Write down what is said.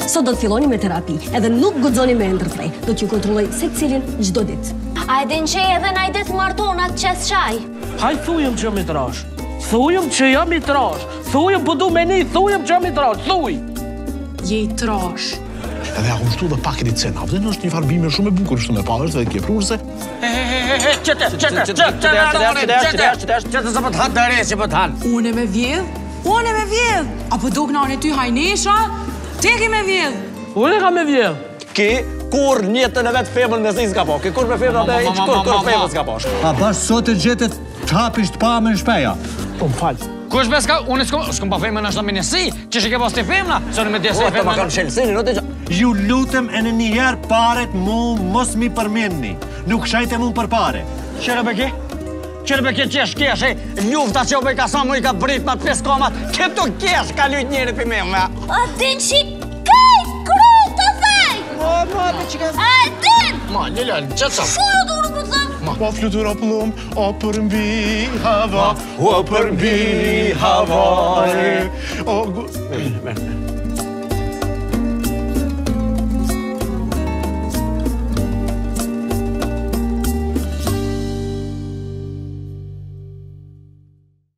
Sot do të filloni me terapi, edhe nuk guxoni me ndërprej. Do t'ju kontrolloj secilin çdo ditë. A e din që edhe na i det martonat qes qaj? Haj thujëm që jam i trash. Thujëm që jam i trash. Thujëm po du me një, thujëm që jam i trash. Thuj! Je i trash. Edhe aku shtu dhe paket i cena. Dhe është një farbime shumë e bukur, shtu me palës dhe kje prurse. Qëte, se po t'hanë të resë që po t'hanë. Unë me vjedh. Apo do kënane ty hajnesha, te ki me vjedh. Unë ka me vjedh. Ki, kur njëtën e vetë femën me zi s'ka po. Ki, kur me femën dhe i kur femën s'ka po. A bashkë sot e gjetet t'hapisht pa me në shpeja. Po më falë. Kush me s'ka, unë s'kom pa femën është në minesi, që shike pas të femëna, që në me djesi femën. Po, të ma kanë shelësini, no të gjë. Ju lutem e në njëherë paret mu mos mi përmenni. Nuk shajte mu për pare. Qere beki? Qere beki qesh kesh, lufta që obe i ka sa mu i ka brit ma 5 komat, këtu kesh ka lujt njerit për me me. A din që kaj, kru të thej! A din! Ma, Lilian, qëtë sa? Shujo du në këtë thëmë? O flutura plum, o përmbi hava, o përmbi hava.